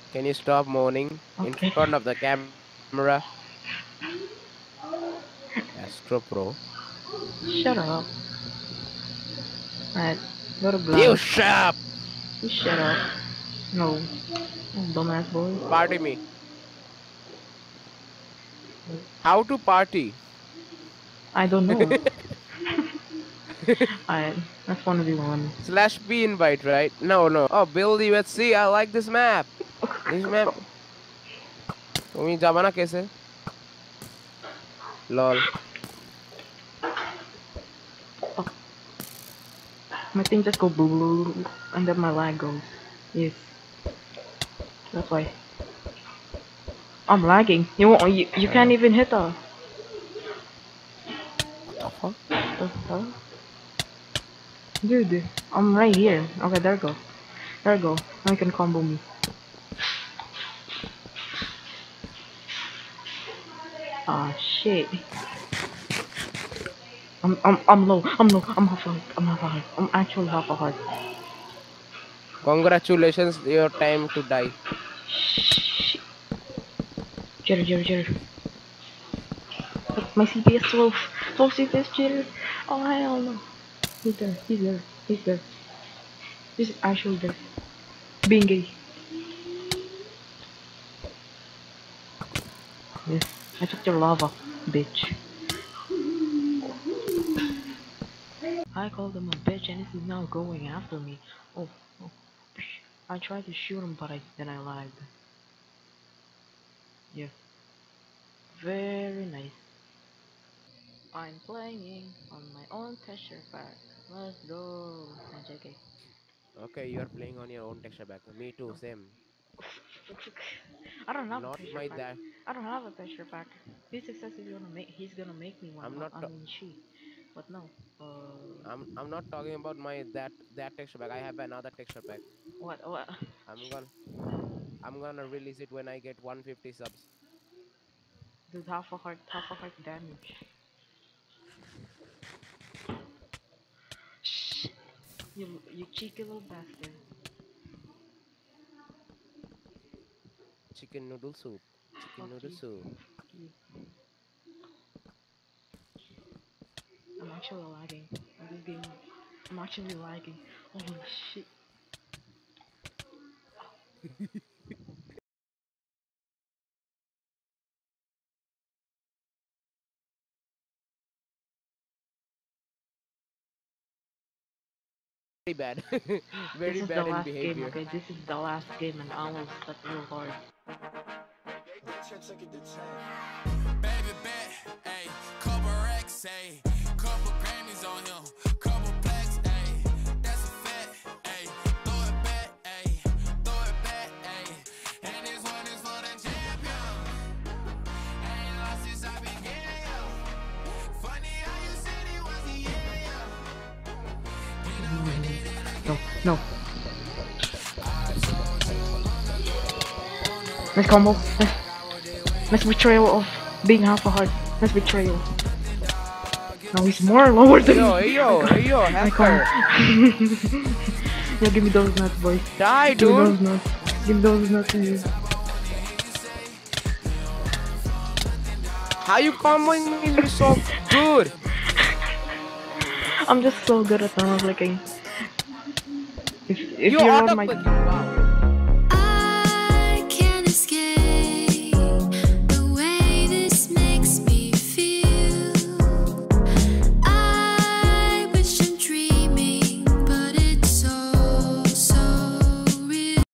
Can you stop moaning in Okay. front of the camera? Astro Pro. Shut up. Alright, go to You glance. shut up! You shut up. No. Oh, dumbass boy. Party me. How to party? I don't know. Alright, that's 1v1. Slash P invite, right? No, no. Oh, build UHC. I like this map. This map. তুমি যাবা না কেসে? Lol. Oh, my thing just go boo boo, and then my lag goes. Yes, that's why. I'm lagging. You won't. You can't even hit the. What the fuck? The hell? Dude, I'm right here. Okay, there we go. There we go. Now you can combo me. Ah, shit. I'm low. I'm low. I'm half a heart. I'm half a heart. I'm actually half a heart. Congratulations, your time to die. Shit. Jitter, jitter, jitter. Look, my CPS 12. 12 CPS jitter. Oh, hell no. He's there. He's there. He's there. He's actually there. Being gay. Yes. I took your lava, bitch. I called him a bitch and he's now going after me. Oh, oh. I tried to shoot him, but then I lagged. Yeah. Very nice. I'm playing on my own texture pack. Let's go. And JK. Okay, you are playing on your own texture pack. Me too, same. I don't have a Not texture my pack. that. I don't have a texture pack. He says he's gonna make me one. I'm not. I mean she. But no. I'm not talking about my that texture pack. I have another texture pack. What? I'm gonna I'm gonna release it when I get 150 subs. Dude, half a heart damage. Shh. You cheeky little bastard. Chicken noodle soup. Chicken Fuck noodle you. soup. Fuck you. I'm actually lagging. This game. I'm actually lagging. Holy shit. Very bad. This Very is the bad in last game, behavior. okay? This is the last game and I will start real hard. Baby bet, ayy, couple racks, ayy, couple Grammys on him, couple plaques, ayy, that's a fact, ayy, throw it back, ayy, throw it back, ayy, and this one is for the champion. Ain't lost since I began, yo. Funny how you said it was the yeah, yo. You know we did it No, again. no. I told you long ago on the Nice road, combo. like I would do Nice betrayal of being half a heart. Nice betrayal. nothing, dog. You Now know he's more lower than me. Yo, hey I yo, hey yo, can't. I hacker. can't. Yo, give me those nuts, boy. Die, Give me dude. those nuts. Give me those nuts, dude. How you comboing me so good? I'm just so good at thumb clicking. If You you're on auto my clicking. Wow.